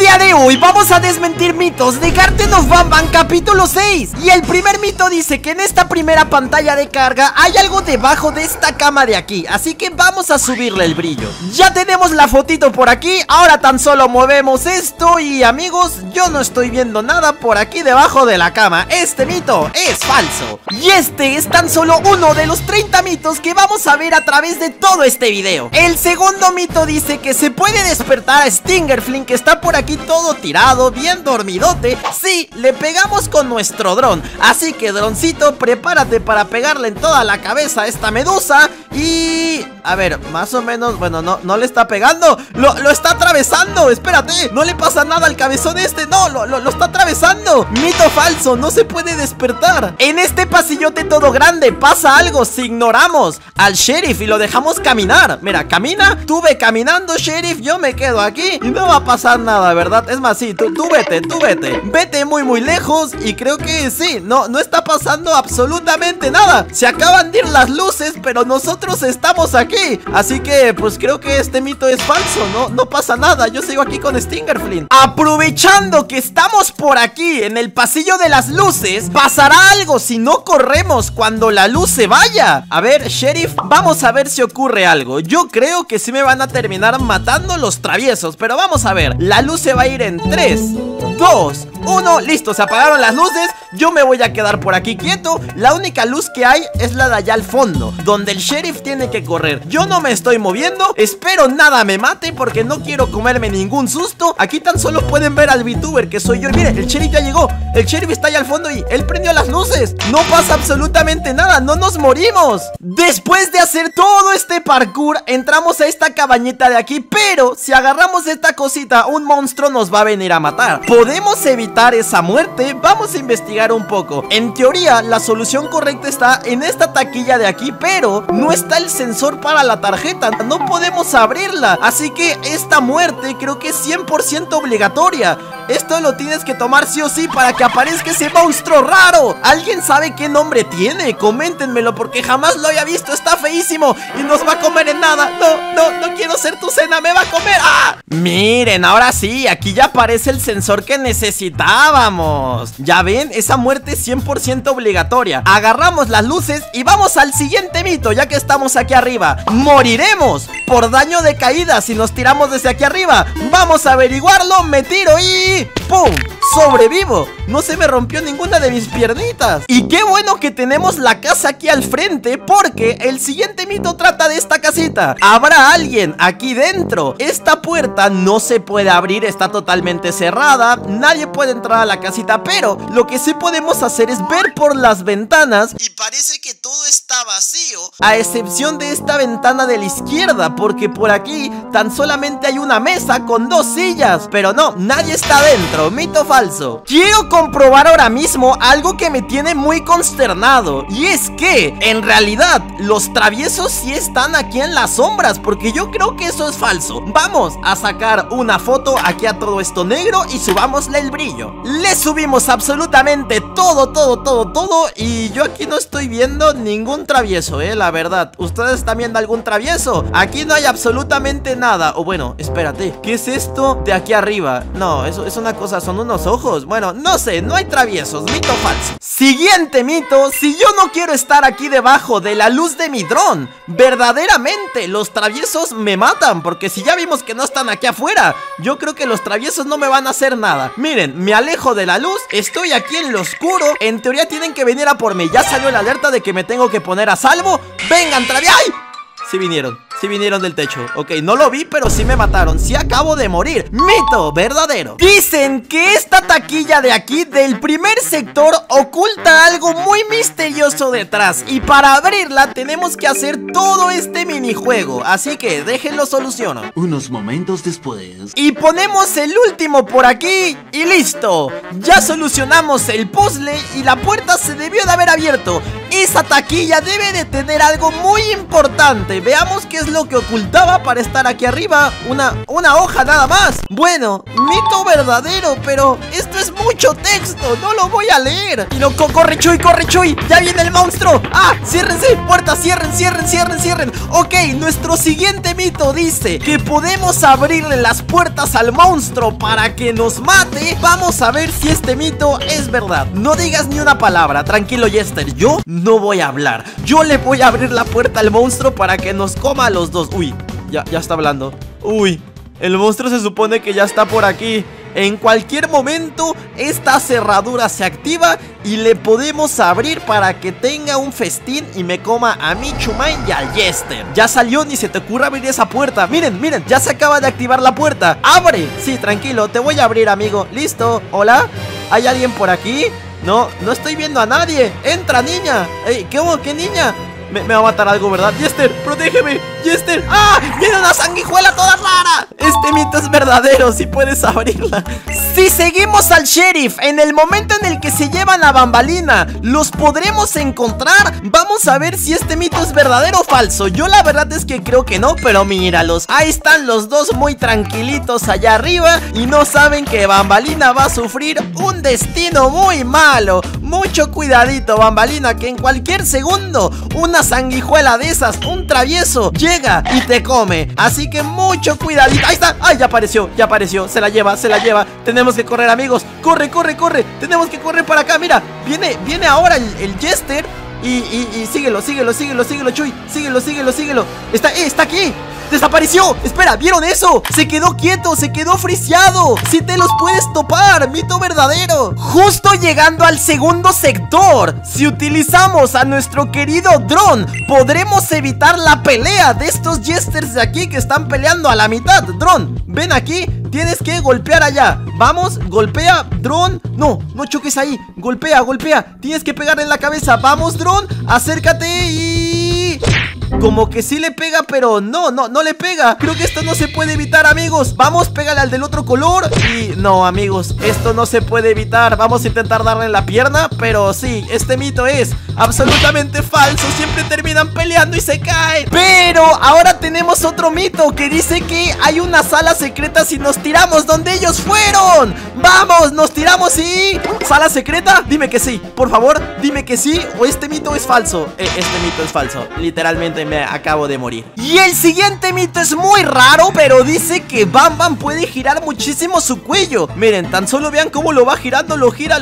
día de hoy vamos a desmentir mitos de Garten of Banban capítulo 6. Y el primer mito dice que en esta primera pantalla de carga hay algo debajo de esta cama de aquí, así que vamos a subirle el brillo. Ya tenemos la fotito por aquí, ahora tan solo movemos esto y amigos, yo no estoy viendo nada por aquí debajo de la cama. Este mito es falso. Y este es tan solo uno de los 30 mitos que vamos a ver a través de todo este video. El segundo mito dice que se puede despertar a Stingerflynn, que está por aquí todo tirado, bien dormidote. Sí, le pegamos con nuestro dron. Así que droncito, prepárate para pegarle en toda la cabeza a esta medusa. Y... a ver, más o menos, bueno, no le está pegando. Lo está atravesando, espérate. No le pasa nada al cabezón este, no, lo está atravesando. Mito falso, no se puede despertar. En este pasillote todo grande pasa algo si ignoramos al sheriff y lo dejamos caminar. Mira, camina, tú ve caminando, sheriff, yo me quedo aquí y no va a pasar nada, ¿verdad? Es más, sí, tú vete, vete muy lejos. Y creo que sí, no está pasando absolutamente nada. Se acaban de ir las luces, pero nosotros estamos aquí. Así que, pues creo que este mito es falso, no pasa nada, yo sigo aquí con Stingerflynn. Aprovechando que estamos por aquí en el pasillo de las luces, pasará algo si no corremos cuando la luz se vaya. A ver, sheriff, vamos a ver si ocurre algo. Yo creo que sí me van a terminar matando los traviesos, pero vamos a ver. La luz se va a ir en 3, 2, 1, listo, se apagaron las luces. Yo me voy a quedar por aquí quieto. La única luz que hay es la de allá al fondo, donde el sheriff tiene que correr. Yo no me estoy moviendo, espero nada me mate porque no quiero comerme ningún susto. Aquí tan solo pueden ver al VTuber que soy yo. Y miren, el sheriff ya llegó, el sheriff está allá al fondo y él prendió las luces. No pasa absolutamente nada, no nos morimos. Después de hacer todo este parkour, entramos a esta cabañita de aquí. Pero si agarramos esta cosita, un monstruo nos va a venir a matar. ¿Podemos evitar esa muerte? Vamos a investigar un poco. En teoría, la solución correcta está en esta taquilla de aquí, pero no está el sensor para la tarjeta, no podemos abrirla. Así que esta muerte creo que es 100% obligatoria. Esto lo tienes que tomar sí o sí para que aparezca ese monstruo raro. ¿Alguien sabe qué nombre tiene? Coméntenmelo porque jamás lo había visto, está feísimo y nos va a comer en nada. No quiero ser tu cena, me va a comer. ¡Ah! Miren, ahora sí, aquí ya aparece el sensor que necesitábamos. Ya ven, esa muerte es 100% obligatoria. Agarramos las luces y vamos al siguiente mito, ya que estamos aquí arriba. Moriremos por daño de caída si nos tiramos desde aquí arriba. Vamos a averiguarlo, me tiro y... ¡pum! ¡Sobrevivo! No se me rompió ninguna de mis piernitas. Y qué bueno que tenemos la casa aquí al frente, porque el siguiente mito trata de esta casita. ¿Habrá alguien aquí dentro? Esta puerta no se puede abrir, está totalmente cerrada. Nadie puede entrar a la casita, pero lo que sí podemos hacer es ver por las ventanas y parece que todo está vacío, a excepción de esta ventana de la izquierda, porque por aquí tan solamente hay una mesa con 2 sillas. Pero no, nadie está dentro. Mito falso. Quiero comprobar ahora mismo algo que me tiene muy consternado, y es que en realidad los traviesos sí están aquí en las sombras, porque yo creo que eso es falso. Vamos a sacar una foto aquí a todo esto negro y subámosle el brillo. Le subimos absolutamente todo, y yo aquí no estoy viendo ningún travieso, la verdad. ¿Ustedes están viendo algún travieso? Aquí no hay absolutamente nada. O bueno, espérate, ¿qué es esto de aquí arriba? No, eso es una cosa, son unos ojos. Bueno, no sé, no hay traviesos, mito falso. Siguiente mito, si yo no quiero estar aquí debajo de la luz de mi dron, verdaderamente los traviesos me matan, porque si ya vimos que no están aquí afuera, yo creo que los traviesos no me van a hacer nada. Miren, me alejo de la luz, estoy aquí en lo oscuro, en teoría tienen que venir a por mí. Ya salió la alerta de que me tengo que poner a salvo. Vengan, traviesos. ¡Ay! Sí vinieron del techo. Ok, no lo vi, pero sí me mataron. Sí acabo de morir. Mito verdadero. Dicen que esta taquilla de aquí, del primer sector, oculta algo muy misterioso detrás, y para abrirla tenemos que hacer todo este minijuego. Así que déjenlo soluciono. Unos momentos después. Y ponemos el último por aquí y listo. Ya solucionamos el puzzle y la puerta se debió de haber abierto. esa taquilla debe de tener algo muy importante. Veamos qué es lo que ocultaba para estar aquí arriba. Una hoja nada más. Bueno, mito verdadero, pero esto es mucho texto, no lo voy a leer. Y no, corre Chuy, ya viene el monstruo. Ah, ciérrense, puertas, cierren. Ok, nuestro siguiente mito dice que podemos abrirle las puertas al monstruo para que nos mate. Vamos a ver si este mito es verdad. No digas ni una palabra, tranquilo Jester, yo no voy a hablar. Yo le voy a abrir la puerta al monstruo para que nos coma a los dos. Uy, ya está hablando. Uy, el monstruo se supone que ya está por aquí. En cualquier momento esta cerradura se activa y le podemos abrir para que tenga un festín y me coma a mí, Chumain y al Jester. Ya salió, ni se te ocurra abrir esa puerta. Miren, ya se acaba de activar la puerta. ¡Abre! Sí, tranquilo, te voy a abrir, amigo. ¿Listo? ¿Hola? ¿Hay alguien por aquí? No estoy viendo a nadie. ¡Entra, niña! Ey, ¿qué niña? Me va a matar algo, ¿verdad? Jester, protégeme, Jester. ¡Ah! ¡Viene una sanguijuela toda rara! Este mito es verdadero, si puedes abrirla. Si seguimos al sheriff, en el momento en el que se llevan a Bambalina, ¿los podremos encontrar? Vamos a ver si este mito es verdadero o falso. Yo la verdad es que creo que no, pero míralos. Ahí están los dos muy tranquilitos allá arriba y no saben que Bambalina va a sufrir un destino muy malo. Mucho cuidadito, Bambalina, que en cualquier segundo una sanguijuela de esas, un travieso, llega y te come. Así que mucho cuidadito. Ahí está. ¡Ay, ya apareció! Se la lleva. Tenemos que correr, amigos. Corre. Tenemos que correr para acá. Mira, viene ahora el Jester. Y síguelo, Chuy. Síguelo. Está aquí. ¡Desapareció! ¡Espera! ¿Vieron eso? Se quedó quieto, se quedó friseado. Si te los puedes topar, mito verdadero. Justo llegando al segundo sector, si utilizamos a nuestro querido dron, podremos evitar la pelea de estos Jesters de aquí que están peleando a la mitad. Dron, ven aquí. Tienes que golpear allá. Vamos, golpea, dron. No choques ahí. Golpea. Tienes que pegarle en la cabeza. Vamos, dron, acércate y... como que sí le pega, pero no le pega. Creo que esto no se puede evitar, amigos. Vamos, pégale al del otro color. Y no, amigos, esto no se puede evitar. Vamos a intentar darle en la pierna, pero sí, este mito es absolutamente falso. Siempre terminan peleando y se caen. Pero ahora tenemos otro mito que dice que hay una sala secreta si nos tiramos donde ellos fueron. Vamos, nos tiramos y... ¿sala secreta? Dime que sí, por favor, dime que sí. O este mito es falso. Este mito es falso, literalmente me acabo de morir. Y el siguiente mito es muy raro, pero dice que Bam Bam puede girar muchísimo su cuello. Miren, tan solo vean cómo lo va girando. Lo gira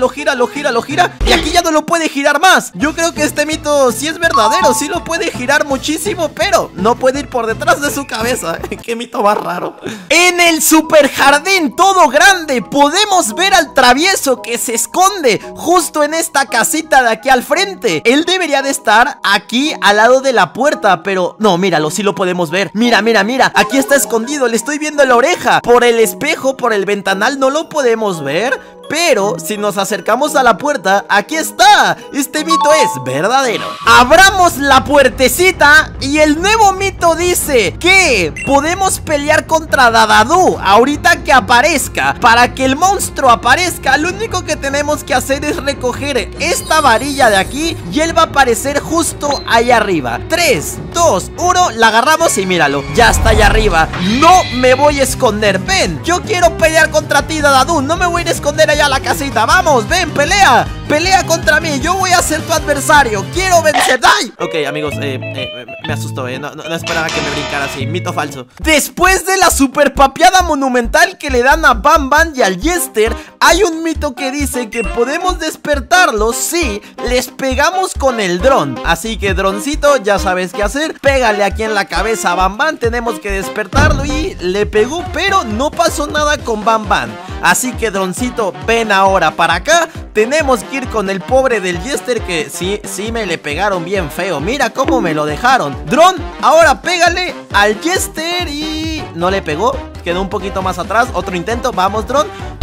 y aquí ya no lo puede girar más. Yo creo que este mito sí es verdadero. Sí lo puede girar muchísimo, pero no puede ir por detrás de su cabeza. Qué mito más raro. En el super jardín todo grande podemos ver al travieso que se esconde justo en esta casita de aquí al frente. Él debería de estar aquí al lado de la puerta, pero no, míralo, sí lo podemos ver. Mira, aquí está escondido, le estoy viendo la oreja. Por el espejo, por el ventanal no lo podemos ver, pero si nos acercamos a la puerta, aquí está. Este mito es verdadero. Abramos la puertecita y el nuevo mito dice que podemos pelear contra Dadadú ahorita que aparezca. Para que el monstruo aparezca, lo único que tenemos que hacer es recoger esta varilla de aquí y él va a aparecer justo ahí arriba. 3, 2, 1, la agarramos y míralo, ya está allá arriba. No me voy a esconder, ven, yo quiero pelear contra ti, Dadadú. No me voy a ir a esconder allá a la casita, vamos, ven, pelea contra mí, yo voy a ser tu adversario, quiero vencer. ¡Ay! Ok, amigos, me asustó, no esperaba que me brincara así, mito falso. Después de la super papeada monumental que le dan a Bam Bam y al Jester, hay un mito que dice que podemos despertarlos si les pegamos con el dron. Así que, droncito, ya sabes qué hacer, pégale aquí en la cabeza a Bam Bam, tenemos que despertarlo. Y le pegó, pero no pasó nada con Bam Bam. Así que, droncito, ven ahora para acá. Tenemos que ir con el pobre del Jester, que sí me le pegaron bien feo. Mira cómo me lo dejaron. Dron, ahora pégale al Jester y... no le pegó, quedó un poquito más atrás. Otro intento, vamos, Dron.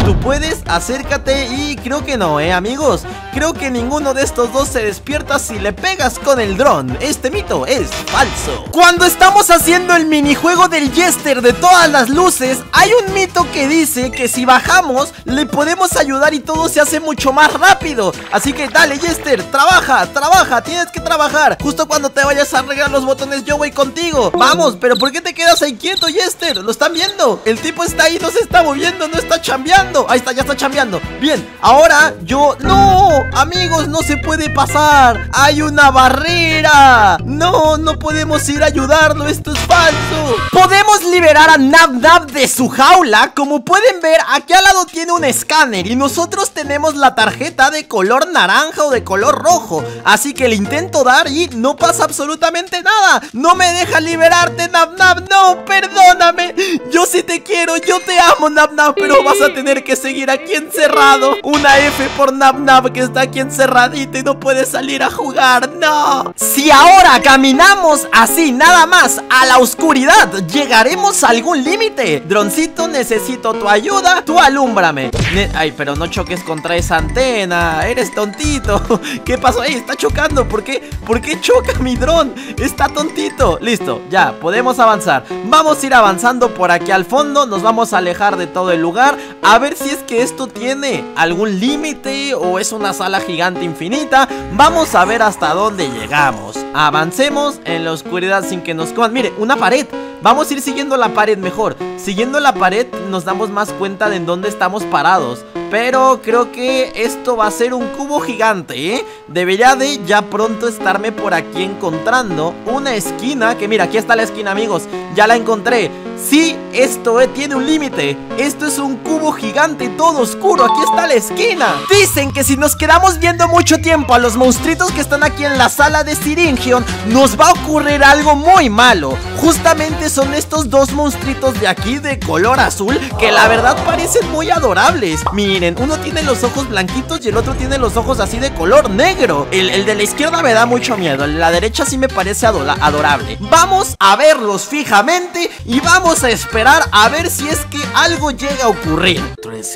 tú puedes, acércate. Y creo que no, amigos. Creo que ninguno de estos dos se despierta si le pegas con el dron. Este mito es falso. Cuando estamos haciendo el minijuego del Jester de todas las luces, hay un mito que dice que si bajamos le podemos ayudar y todo se hace mucho más rápido. Así que dale, Jester, trabaja, tienes que trabajar. Justo cuando te vayas a arreglar los botones yo voy contigo. Vamos, pero ¿por qué te quedas ahí quieto, Jester? ¿Lo están viendo? El tipo está ahí, no se está moviendo, no está chambeando. Ahí está, ya está chambeando. Bien, ahora yo... ¡No! Amigos, no se puede pasar. Hay una barrera. No, no podemos ir a ayudarlo, esto es falso. Podemos liberar a Nab Nab de su jaula. Como pueden ver, aquí al lado tiene un escáner y nosotros tenemos la tarjeta de color naranja o de color rojo. Así que le intento dar y no pasa absolutamente nada. No me deja liberarte, Nab Nab. No, perdóname. Yo sí te quiero, yo te amo, Nab Nab, pero vas a tener que seguir aquí encerrado. Una F por Nab Nab, que está aquí encerradito y no puede salir a jugar. No. Si ahora caminamos así nada más a la oscuridad, llegaremos a algún límite. Droncito, necesito tu ayuda. Tú alúmbrame. Ay, pero no choques contra esa antena. Eres tontito. ¿Qué pasó? Ay, está chocando. ¿Por qué? ¿Por qué choca mi dron? Está tontito. Listo, ya, podemos avanzar. Vamos a ir avanzando por aquí al fondo. Nos vamos a alejar de todo el lugar. A ver si es que esto tiene algún límite o es una sala gigante infinita. Vamos a ver hasta dónde llegamos. Avancemos en la oscuridad sin que nos coman. Mire, una pared. Vamos a ir siguiendo la pared mejor. Siguiendo la pared nos damos más cuenta de en dónde estamos parados. Pero creo que esto va a ser un cubo gigante, ¿eh? Debería de ya pronto estarme por aquí encontrando una esquina. Que mira, aquí está la esquina, amigos. Ya la encontré. Sí, esto tiene un límite. Esto es un cubo gigante todo oscuro. Aquí está la esquina. Dicen que si nos quedamos viendo mucho tiempo a los monstruitos que están aquí en la sala de Siringion, nos va a ocurrir algo muy malo. Justamente son estos dos monstruitos de aquí de color azul, que la verdad parecen muy adorables. Miren, uno tiene los ojos blanquitos y el otro tiene los ojos así de color negro. El de la izquierda me da mucho miedo. El de la derecha sí me parece adorable. Vamos a verlos fijamente y vamos a esperar a ver si es que algo llega a ocurrir.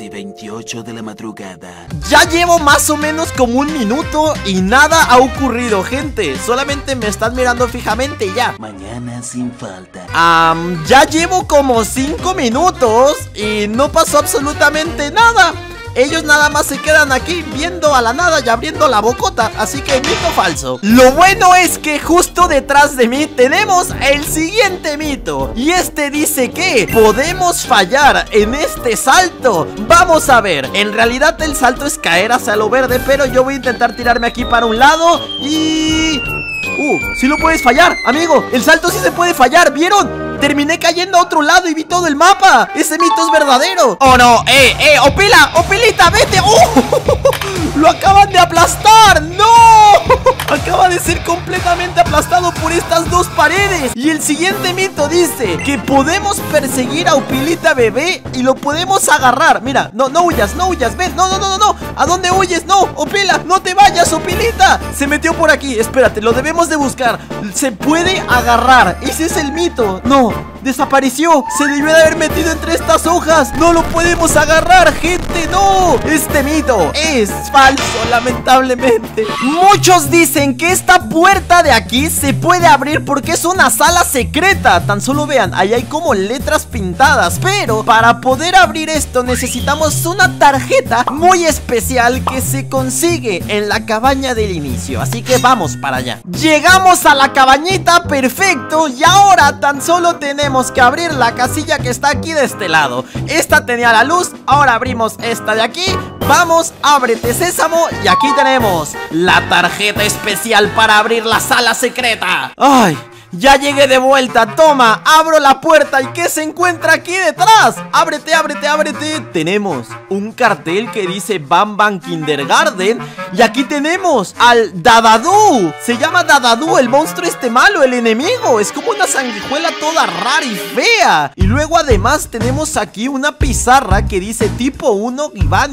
13:28 de la madrugada. Ya llevo más o menos como un minuto y nada ha ocurrido, gente. Solamente me están mirando fijamente y ya. Mañana sin falta. Ya llevo como 5 minutos y no pasó absolutamente nada. Ellos nada más se quedan aquí viendo a la nada y abriendo la bocota. Así que mito falso. Lo bueno es que justo detrás de mí tenemos el siguiente mito. Y este dice que podemos fallar en este salto. Vamos a ver. En realidad el salto es caer hacia lo verde, pero yo voy a intentar tirarme aquí para un lado y... sí lo puedes fallar, amigo. El salto sí se puede fallar, ¿vieron? Terminé cayendo a otro lado y vi todo el mapa. Ese mito es verdadero. ¡Oh, no! ¡Opila! ¡Opilita, vete! ¡Lo acaban de aplastar! ¡No! Acaba de ser completamente aplastado por estas dos paredes. Y el siguiente mito dice que podemos perseguir a Opilita bebé y lo podemos agarrar. Mira, no huyas, ven. No. ¿A dónde huyes? No, Opila, no te vayas, Opilita. Se metió por aquí, espérate, lo debemos de buscar. Se puede agarrar, ese es el mito. No, desapareció, se debió de haber metido entre estas hojas. No lo podemos agarrar, gente, no. Este mito es falso, lamentablemente. Muchos dicen que esta puerta de aquí se puede abrir porque es una sala secreta. Tan solo vean, ahí hay como letras pintadas. Pero para poder abrir esto necesitamos una tarjeta muy especial que se consigue en la cabaña del inicio. Así que vamos para allá. Llegamos a la cabañita, perfecto. Y ahora tan solo tenemos que abrir la casilla que está aquí de este lado. Esta tenía la luz, ahora abrimos esta de aquí. Vamos, ábrete sésamo. Y aquí tenemos la tarjeta especial para abrir la sala secreta. ¡Ay! Ya llegué de vuelta, toma, abro la puerta. ¿Y qué se encuentra aquí detrás? Ábrete. Tenemos un cartel que dice Bam Bam Kindergarten. Y aquí tenemos al Dadadú. Se llama Dadadú, el monstruo malo, el enemigo. Es como una sanguijuela toda rara y fea. Y luego además tenemos aquí una pizarra que dice tipo 1 Gibanium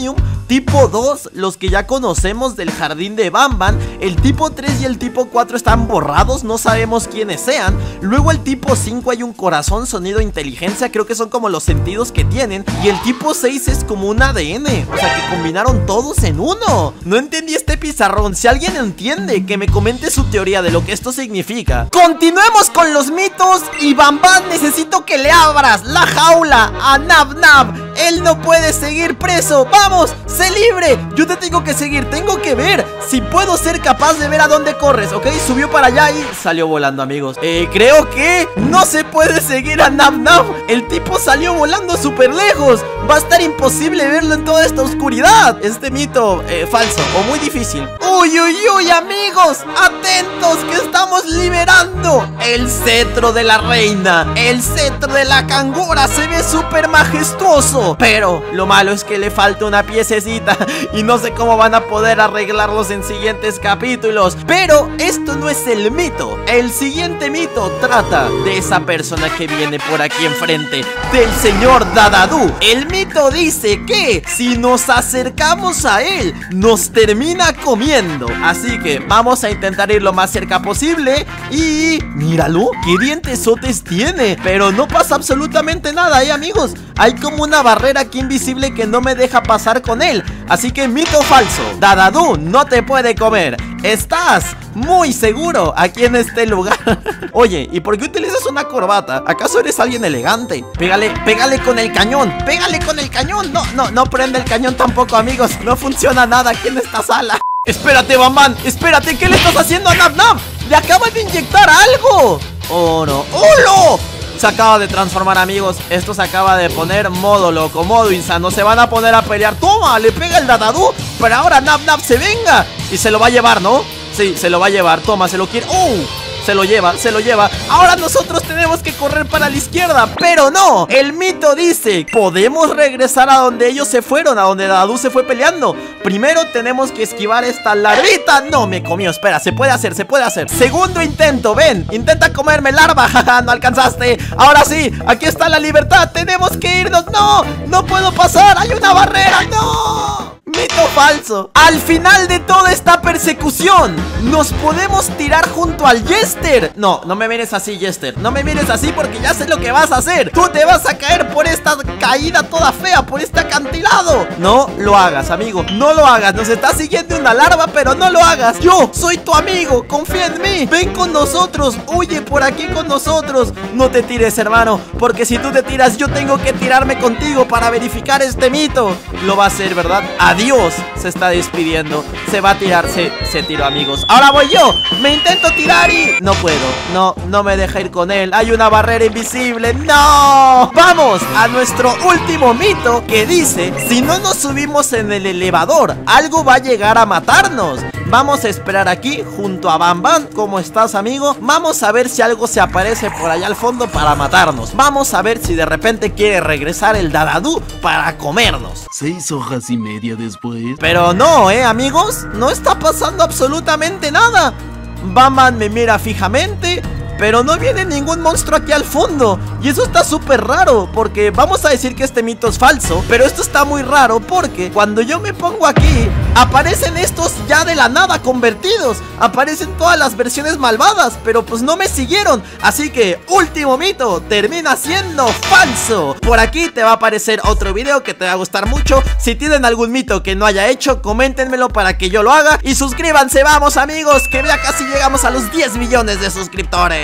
Tipo 2, los que ya conocemos del jardín de Banban. El tipo 3 y el tipo 4 están borrados, no sabemos quiénes sean. Luego el tipo 5 hay un corazón, sonido, inteligencia, creo que son como los sentidos que tienen. Y el tipo 6 es como un ADN, o sea que combinaron todos en uno. No entendí este pizarrón, si alguien entiende, que me comente su teoría de lo que esto significa. Continuemos con los mitos. Y Banban, necesito que le abras la jaula a Nab Nab. Él no puede seguir preso. Vamos, sé libre. Yo te tengo que seguir, tengo que ver si puedo ser capaz de ver a dónde corres, ¿ok? Subió para allá y salió volando, amigos. Creo que no se puede seguir a Nab Nab. El tipo salió volando súper lejos. Va a estar imposible verlo en toda esta oscuridad. Este mito falso o muy difícil. Uy, uy, uy, amigos, atentos que estamos liberando el cetro de la reina. El cetro de la cangura se ve súper majestuoso, pero lo malo es que le falta una piececita y no sé cómo van a poder arreglarlos en siguientes capítulos. Pero esto no es el mito. El siguiente mito trata de esa persona que viene por aquí enfrente, del señor Dadadú. El mito dice que si nos acercamos a él, nos termina comiendo. Así que vamos a intentar ir lo más cerca posible. Y míralo, qué dientesotes tiene. Pero no pasa absolutamente nada, amigos. Hay como una barrera aquí invisible que no me deja pasar con él. Así que mito falso, Dadadú no te puede comer. Estás muy seguro aquí en este lugar. Oye, ¿y por qué utilizas una corbata? ¿Acaso eres alguien elegante? Pégale con el cañón. Pégale con el cañón. No prende el cañón tampoco, amigos. No funciona nada aquí en esta sala. Espérate, Banban, espérate. ¿Qué le estás haciendo a Nab Nab? Le acabas de inyectar algo. Oh, no. ¡Oh, no! Se acaba de transformar, amigos. Esto se acaba de poner modo loco, modo insano. Se van a poner a pelear. Toma, le pega el Dadadú. Pero ahora Nab Nab se venga y se lo va a llevar, ¿no? Sí, se lo va a llevar. Toma, se lo quiere. Se lo lleva, se lo lleva. Ahora nosotros tenemos que correr para la izquierda. Pero no, el mito dice: podemos regresar a donde ellos se fueron, a donde Dadadú se fue peleando. Primero tenemos que esquivar esta larvita. No, me comió, espera, se puede hacer, se puede hacer. Segundo intento, ven, intenta comerme larva. No alcanzaste. Ahora sí, aquí está la libertad, tenemos que irnos. No puedo pasar, hay una barrera. No. Mito falso. Al final de toda esta persecución, nos podemos tirar junto al Jester. No me mires así, Jester. No me mires así porque ya sé lo que vas a hacer. Tú te vas a caer por esta caída toda fea, por este acantilado. No lo hagas, amigo, no lo hagas. Nos está siguiendo una larva, pero no lo hagas. Yo soy tu amigo, confía en mí. Ven con nosotros, huye por aquí con nosotros. No te tires, hermano, porque si tú te tiras, yo tengo que tirarme contigo para verificar este mito. Lo va a hacer, ¿verdad? Adiós, se está despidiendo. Se va a tirar, se tiró, amigos. Ahora voy yo, me intento tirar y no puedo. No me deja ir con él. Hay una barrera invisible, no. Vamos a nuestro último mito, que dice: si no nos subimos en el elevador, algo va a llegar a matarnos. Vamos a esperar aquí junto a Banban. ¿Cómo estás, amigo? Vamos a ver si algo se aparece por allá al fondo para matarnos. Vamos a ver si de repente quiere regresar el Dadadú para comernos. 6 hojas y media después. Pero no, amigos, no está pasando absolutamente nada. Banban me mira fijamente, pero no viene ningún monstruo aquí al fondo. Y eso está súper raro, porque vamos a decir que este mito es falso, pero esto está muy raro porque cuando yo me pongo aquí, aparecen estos ya de la nada convertidos. Aparecen todas las versiones malvadas, pero pues no me siguieron. Así que último mito termina siendo falso. Por aquí te va a aparecer otro video que te va a gustar mucho. Si tienen algún mito que no haya hecho, coméntenmelo para que yo lo haga. Y suscríbanse, vamos, amigos, que ya casi llegamos a los 10 millones de suscriptores.